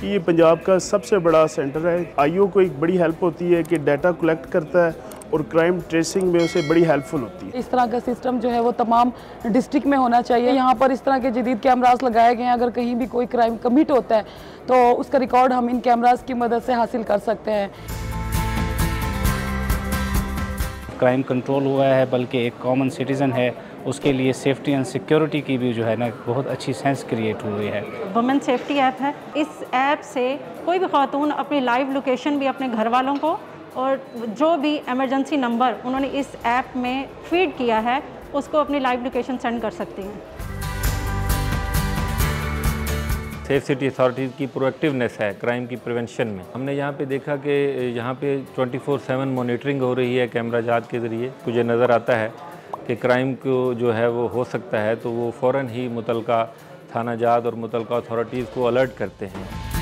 ये पंजाब का सबसे बड़ा सेंटर है। आईओ को एक बड़ी हेल्प होती है कि डाटा कलेक्ट करता है और क्राइम ट्रेसिंग में उसे बड़ी हेल्पफुल होती है। इस तरह का सिस्टम जो है वो तमाम डिस्ट्रिक्ट में होना चाहिए। यहाँ पर इस तरह के जदीद कैमरास लगाए गए हैं। अगर कहीं भी कोई क्राइम कमिट होता है तो उसका रिकॉर्ड हम इन कैमरास की मदद से हासिल कर सकते हैं। क्राइम कंट्रोल हुआ है, बल्कि एक कॉमन सिटीज़न है उसके लिए सेफ्टी एंड सिक्योरिटी की भी जो है ना बहुत अच्छी सेंस क्रिएट हुई है। वुमेन सेफ्टी ऐप है। इस ऐप से कोई भी खातून अपनी लाइव लोकेशन भी अपने घर वालों को और जो भी इमरजेंसी नंबर उन्होंने इस ऐप में फीड किया है उसको अपनी लाइव लोकेशन सेंड कर सकती हैं। सेफ सिटी अथॉरिटीज़ की प्रोएक्टिवनेस है क्राइम की प्रिवेंशन में। हमने यहाँ पे देखा कि यहाँ पे 24/7 मॉनिटरिंग हो रही है कैमरा जात के ज़रिए। मुझे नज़र आता है कि क्राइम को जो है वो हो सकता है तो वो फ़ौरन ही मुतलका थाना जात और मुतलका अथॉरिटीज़ को अलर्ट करते हैं।